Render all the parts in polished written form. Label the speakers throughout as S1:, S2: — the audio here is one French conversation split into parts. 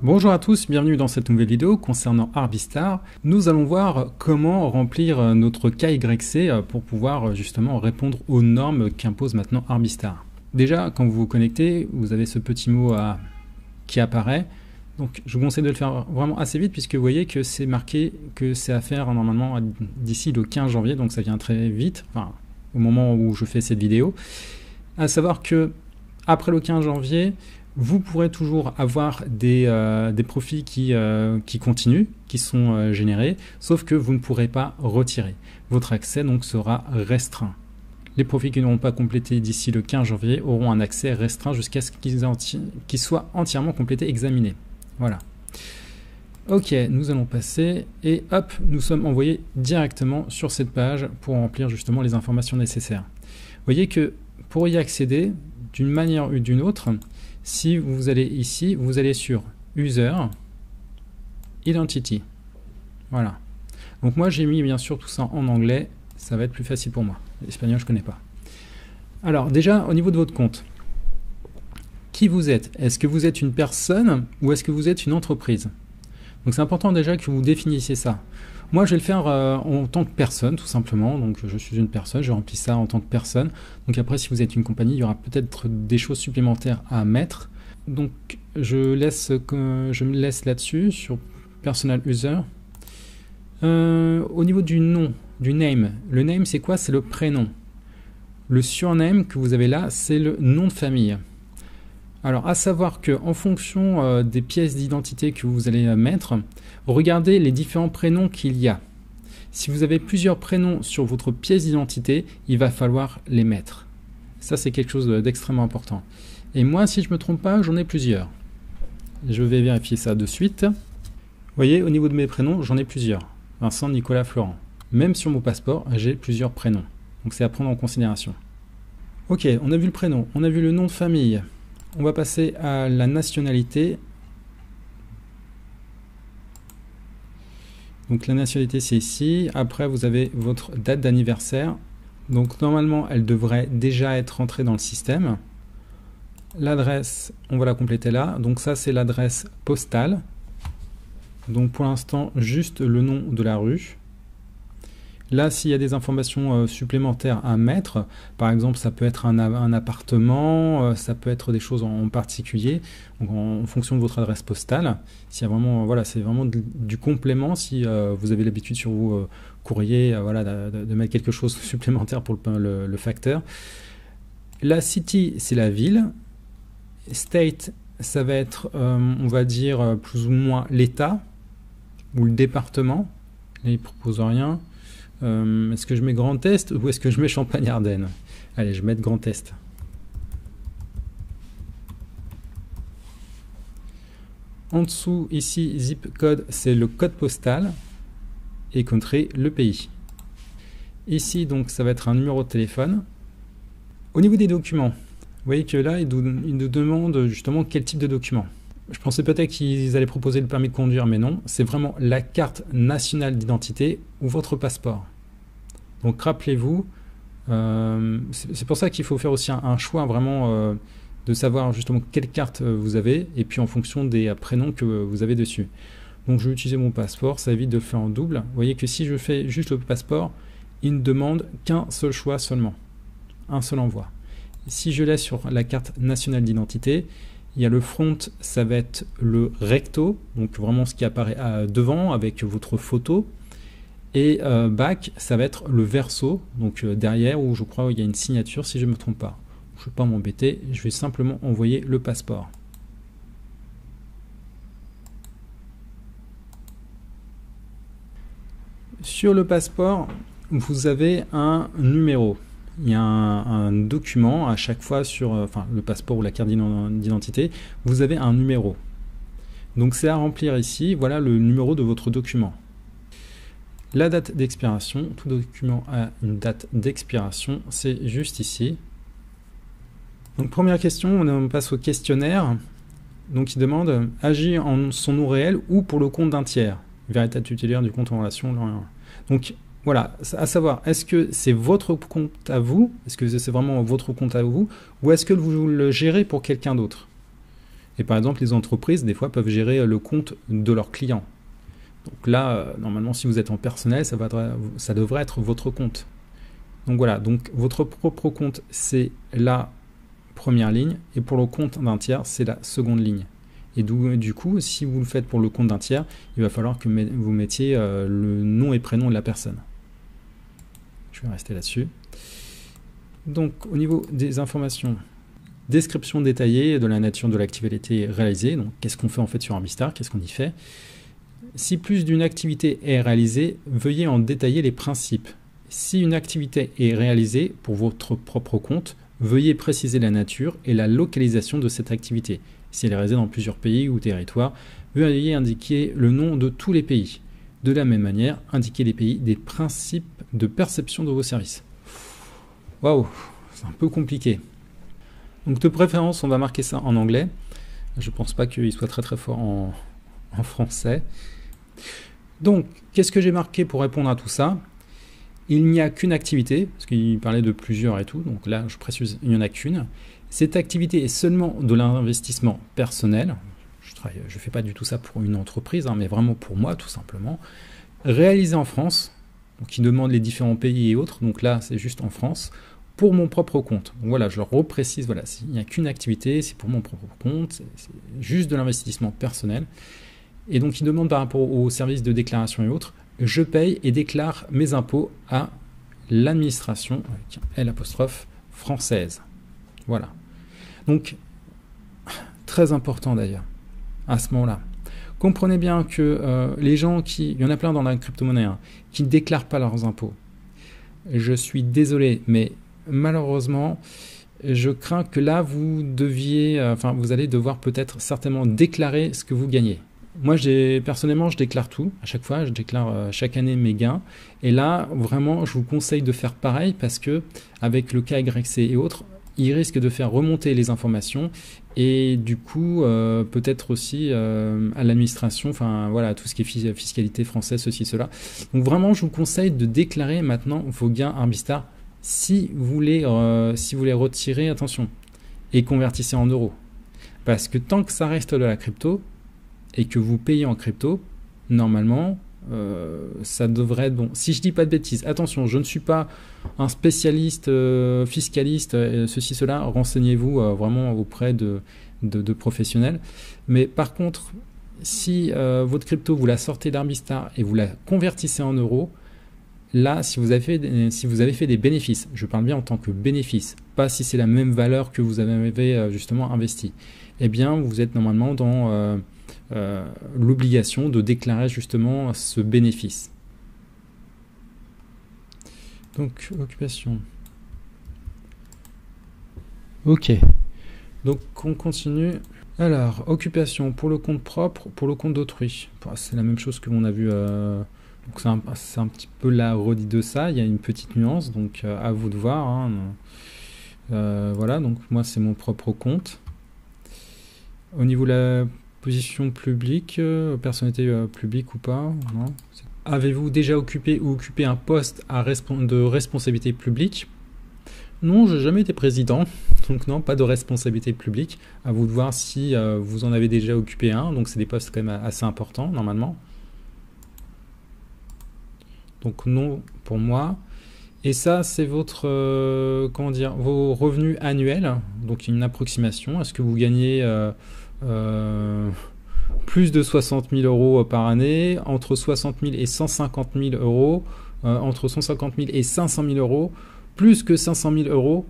S1: Bonjour à tous, bienvenue dans cette nouvelle vidéo concernant Arbistar. Nous allons voir comment remplir notre KYC pour pouvoir justement répondre aux normes qu'impose maintenant Arbistar. Déjà, quand vous vous connectez, vous avez ce petit mot qui apparaît. Donc je vous conseille de le faire vraiment assez vite puisque vous voyez que c'est marqué que c'est à faire normalement d'ici le 15 janvier, donc ça vient très vite, enfin, au moment où je fais cette vidéo. À savoir que après le 15 janvier, vous pourrez toujours avoir des profits qui continuent, qui sont générés, sauf que vous ne pourrez pas retirer. Votre accès donc sera restreint. Les profits qui n'auront pas complété d'ici le 15 janvier auront un accès restreint jusqu'à ce qu'ils soient entièrement complétés, examinés. Voilà. Ok, nous allons passer et hop, nous sommes envoyés directement sur cette page pour remplir justement les informations nécessaires. Vous voyez que pour y accéder, d'une manière ou d'une autre, si vous allez ici, vous allez sur User, Identity. Voilà. Donc moi j'ai mis bien sûr tout ça en anglais, ça va être plus facile pour moi. L'espagnol je ne connais pas. Alors déjà au niveau de votre compte, qui vous êtes? Est-ce que vous êtes une personne ou est-ce que vous êtes une entreprise? Donc c'est important déjà que vous définissiez ça. Moi, je vais le faire en tant que personne, tout simplement. Donc, je suis une personne, je remplis ça en tant que personne. Donc après, si vous êtes une compagnie, il y aura peut-être des choses supplémentaires à mettre. Donc, je me laisse là-dessus, sur Personal User. Au niveau du nom, du name, le name, c'est quoi? C'est le prénom. Le surname que vous avez là, c'est le nom de famille. Alors, à savoir qu'en fonction des pièces d'identité que vous allez mettre, regardez les différents prénoms qu'il y a. Si vous avez plusieurs prénoms sur votre pièce d'identité, il va falloir les mettre. Ça, c'est quelque chose d'extrêmement important. Et moi, si je ne me trompe pas, j'en ai plusieurs. Je vais vérifier ça de suite. Vous voyez, au niveau de mes prénoms, j'en ai plusieurs. Vincent, Nicolas, Florent. Même sur mon passeport, j'ai plusieurs prénoms. Donc, c'est à prendre en considération. Ok, on a vu le prénom, on a vu le nom de famille. On va passer à la nationalité. Donc la nationalité c'est ici. Après vous avez votre date d'anniversaire. Donc normalement elle devrait déjà être rentrée dans le système. L'adresse, on va la compléter là. Donc ça c'est l'adresse postale. Donc pour l'instant juste le nom de la rue. Là, s'il y a des informations supplémentaires à mettre, par exemple, ça peut être un appartement, ça peut être des choses en particulier, donc en fonction de votre adresse postale. S'il y a vraiment, voilà, c'est vraiment du complément. Si vous avez l'habitude sur vos courriers, voilà, de mettre quelque chose supplémentaire pour le facteur. La city, c'est la ville. State, ça va être, on va dire, plus ou moins l'État ou le département. Là, il ne propose rien. Est-ce que je mets Grand Est ou est-ce que je mets Champagne-Ardenne? Allez, je vais mettre Grand Est. En dessous, ici, zip code, c'est le code postal. Et country, le pays. Ici, donc, ça va être un numéro de téléphone. Au niveau des documents, vous voyez que là, il nous demande justement quel type de document. Je pensais peut-être qu'ils allaient proposer le permis de conduire, mais non. C'est vraiment la carte nationale d'identité ou votre passeport. Donc rappelez-vous, c'est pour ça qu'il faut faire aussi un choix vraiment de savoir justement quelle carte vous avez et puis en fonction des prénoms que vous avez dessus. Donc je vais utiliser mon passeport, ça évite de le faire en double. Vous voyez que si je fais juste le passeport, il ne demande qu'un seul choix seulement, un seul envoi. Si je laisse sur la carte nationale d'identité, il y a le front, ça va être le recto, donc vraiment ce qui apparaît devant avec votre photo. Et back, ça va être le verso, donc derrière où je crois il y a une signature si je ne me trompe pas. Je ne vais pas m'embêter, je vais simplement envoyer le passeport. Sur le passeport, vous avez un numéro. Il y a un document à chaque fois sur le passeport ou la carte d'identité, vous avez un numéro. Donc c'est à remplir ici, voilà le numéro de votre document. La date d'expiration, tout document a une date d'expiration, c'est juste ici. Donc première question, on passe au questionnaire. Donc il demande agir en son nom réel ou pour le compte d'un tiers, véritable titulaire du compte en relation. Donc voilà, à savoir, est-ce que c'est votre compte à vous? Est-ce que c'est vraiment votre compte à vous? Ou est-ce que vous le gérez pour quelqu'un d'autre? Et par exemple, les entreprises, des fois, peuvent gérer le compte de leurs clients. Donc là, normalement, si vous êtes en personnel, ça devrait être votre compte. Donc voilà, donc votre propre compte, c'est la première ligne, et pour le compte d'un tiers, c'est la seconde ligne. Et du coup, si vous le faites pour le compte d'un tiers, il va falloir que vous mettiez le nom et prénom de la personne. Je vais rester là-dessus. Donc, au niveau des informations, description détaillée de la nature de l'activité réalisée. Donc, qu'est-ce qu'on fait en fait sur Arbistar? Qu'est-ce qu'on y fait? Si plus d'une activité est réalisée, veuillez en détailler les principes. Si une activité est réalisée pour votre propre compte, veuillez préciser la nature et la localisation de cette activité. Si elle est réalisée dans plusieurs pays ou territoires, veuillez indiquer le nom de tous les pays. De la même manière, indiquez les pays des principes de perception de vos services. Waouh, c'est un peu compliqué. Donc de préférence, on va marquer ça en anglais. Je ne pense pas qu'il soit très très fort en français. Donc, qu'est-ce que j'ai marqué pour répondre à tout ça? Il n'y a qu'une activité, parce qu'il parlait de plusieurs et tout, donc là je précise, il n'y en a qu'une. Cette activité est seulement de l'investissement personnel. Je ne fais pas du tout ça pour une entreprise, mais vraiment pour moi tout simplement. Réalisé en France, donc il demande les différents pays et autres, donc là c'est juste en France, pour mon propre compte. Donc voilà, je le reprécise, voilà, il n'y a qu'une activité, c'est pour mon propre compte, c'est juste de l'investissement personnel. Et donc il demande par rapport aux services de déclaration et autres, je paye et déclare mes impôts à l'administration, avec L' française. Voilà. Donc, très important d'ailleurs, à ce moment-là. Comprenez bien que les gens il y en a plein dans la crypto-monnaie, hein, qui ne déclarent pas leurs impôts. Je suis désolé, mais malheureusement, je crains que là, vous allez devoir peut-être certainement déclarer ce que vous gagnez. Moi, personnellement, je déclare tout. À chaque fois, je déclare chaque année mes gains. Et là, vraiment, je vous conseille de faire pareil parce que avec le KYC et autres, il risque de faire remonter les informations et du coup, peut-être aussi à l'administration, enfin voilà, tout ce qui est fiscalité française, ceci, cela. Donc vraiment, je vous conseille de déclarer maintenant vos gains Arbistar si vous voulez retirer, attention, et convertissez en euros. Parce que tant que ça reste de la crypto, et que vous payez en crypto, normalement, ça devrait être bon. Si je dis pas de bêtises, attention, je ne suis pas un spécialiste fiscaliste, ceci, cela, renseignez-vous vraiment auprès de professionnels. Mais par contre, si votre crypto, vous la sortez d'Arbistar et vous la convertissez en euros, là, si vous avez fait des bénéfices, je parle bien en tant que bénéfice, pas si c'est la même valeur que vous avez justement investi, eh bien, vous êtes normalement dans l'obligation de déclarer justement ce bénéfice. Donc, occupation. Ok. Donc, on continue. Alors, occupation pour le compte propre, pour le compte d'autrui. C'est la même chose que l'on a vu. Donc, c'est un petit peu la redite de ça. Il y a une petite nuance, donc à vous de voir. Hein. Voilà, donc moi, c'est mon propre compte. Au niveau de la position publique, personnalité publique ou pas, non. Avez-vous déjà occupé ou occupé un poste de responsabilité publique? Non, j'ai jamais été président, donc non, pas de responsabilité publique. À vous de voir si vous en avez déjà occupé un, donc c'est des postes quand même assez importants normalement. Donc non pour moi. Et ça, c'est votre, vos revenus annuels, donc une approximation. Est-ce que vous gagnez plus de 60 000 euros par année, entre 60 000 et 150 000 euros, entre 150 000 et 500 000 euros, plus que 500 000 euros.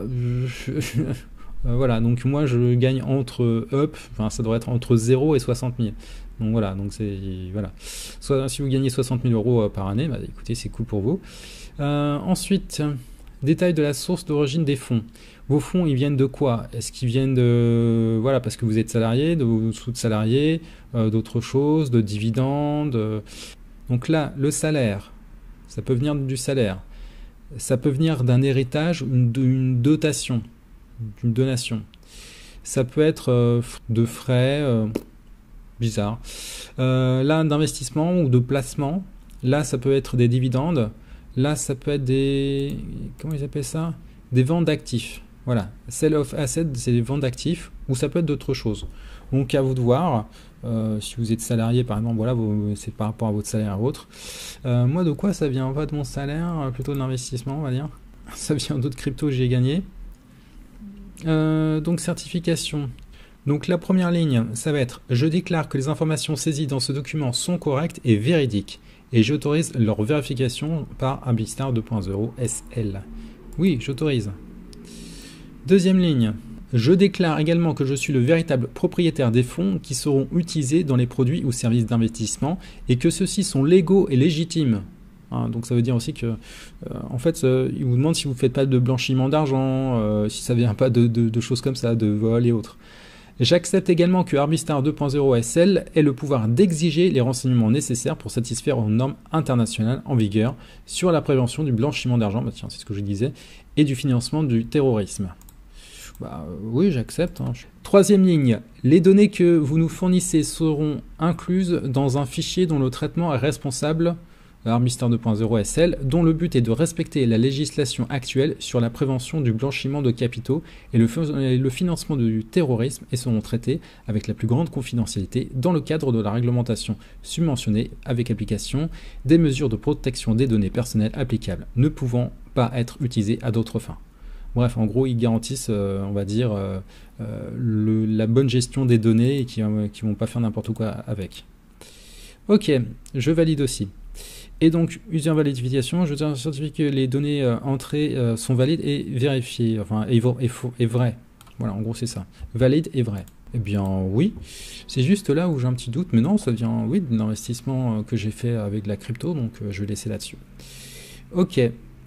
S1: Voilà, donc moi je gagne ça doit être entre 0 et 60 000. Donc voilà, donc c'est voilà. Si vous gagnez 60 000 euros par année, bah, écoutez, c'est cool pour vous. Ensuite, détail de la source d'origine des fonds. Vos fonds, ils viennent de quoi? Est-ce qu'ils viennent de... Voilà, parce que vous êtes salarié, de vos sous-salariés, d'autres choses, de dividendes. Donc là, le salaire, ça peut venir du salaire. Ça peut venir d'un héritage, d'une dotation, d'une donation. Ça peut être de frais, bizarre. Là, d'investissement ou de placement. Là, ça peut être des dividendes. Là, ça peut être des... Comment ils appellent ça? Des ventes d'actifs. Voilà, sell of asset, c'est les ventes d'actifs, ou ça peut être d'autres choses. Donc à vous de voir, si vous êtes salarié par exemple, voilà, c'est par rapport à votre salaire ou autre. Moi de quoi ça vient? Pas de mon salaire, plutôt de l'investissement on va dire. Ça vient d'autres cryptos que j'ai gagné. Donc certification. Donc la première ligne, ça va être: je déclare que les informations saisies dans ce document sont correctes et véridiques, et j'autorise leur vérification par Ambistar 2.0 SL. Oui, j'autorise. Deuxième ligne, je déclare également que je suis le véritable propriétaire des fonds qui seront utilisés dans les produits ou services d'investissement et que ceux-ci sont légaux et légitimes. Hein, donc ça veut dire aussi que, en fait, il vous demande si vous ne faites pas de blanchiment d'argent, si ça ne vient pas de choses comme ça, de vol et autres. J'accepte également que Ambistar 2.0 SL ait le pouvoir d'exiger les renseignements nécessaires pour satisfaire aux normes internationales en vigueur sur la prévention du blanchiment d'argent, bah tiens, c'est ce que je disais, et du financement du terrorisme. Bah, oui, j'accepte. Hein. Troisième ligne, les données que vous nous fournissez seront incluses dans un fichier dont le traitement est responsable, Ambistar 2.0 SL, dont le but est de respecter la législation actuelle sur la prévention du blanchiment de capitaux et le financement du terrorisme et seront traités avec la plus grande confidentialité dans le cadre de la réglementation subventionnée avec application des mesures de protection des données personnelles applicables, ne pouvant pas être utilisées à d'autres fins. Bref, en gros, ils garantissent, on va dire, la bonne gestion des données et qui ne vont pas faire n'importe quoi avec. Ok, je valide aussi. Et donc, user validification, je certifie que les données entrées sont valides et vérifiées, enfin, et vraies. Voilà, en gros, c'est ça. Valide et vrai. Eh bien, oui. C'est juste là où j'ai un petit doute, mais non, ça vient, oui, de l'investissement que j'ai fait avec la crypto, donc je vais laisser là-dessus. Ok.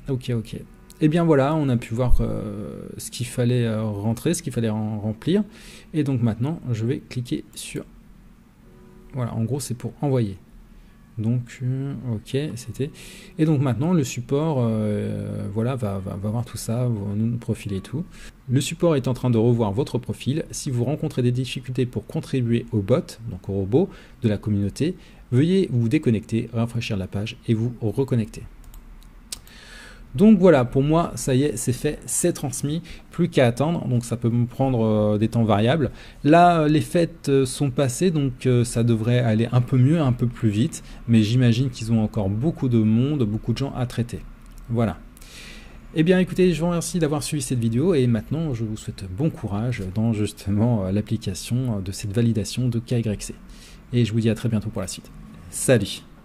S1: Et bien voilà, on a pu voir ce qu'il fallait rentrer, ce qu'il fallait remplir. Et donc maintenant, je vais cliquer sur... Voilà, en gros, c'est pour envoyer. Donc, ok, c'était... Et donc maintenant, le support, voilà, va voir tout ça, notre profil et tout. Le support est en train de revoir votre profil. Si vous rencontrez des difficultés pour contribuer au bot, donc au robot de la communauté, veuillez vous déconnecter, rafraîchir la page et vous reconnecter. Donc voilà, pour moi, ça y est, c'est fait, c'est transmis, plus qu'à attendre, donc ça peut me prendre des temps variables. Là, les fêtes sont passées, donc ça devrait aller un peu mieux, un peu plus vite, mais j'imagine qu'ils ont encore beaucoup de monde, beaucoup de gens à traiter. Voilà. Eh bien écoutez, je vous remercie d'avoir suivi cette vidéo, et maintenant, je vous souhaite bon courage dans justement l'application de cette validation de KYC. Et je vous dis à très bientôt pour la suite. Salut!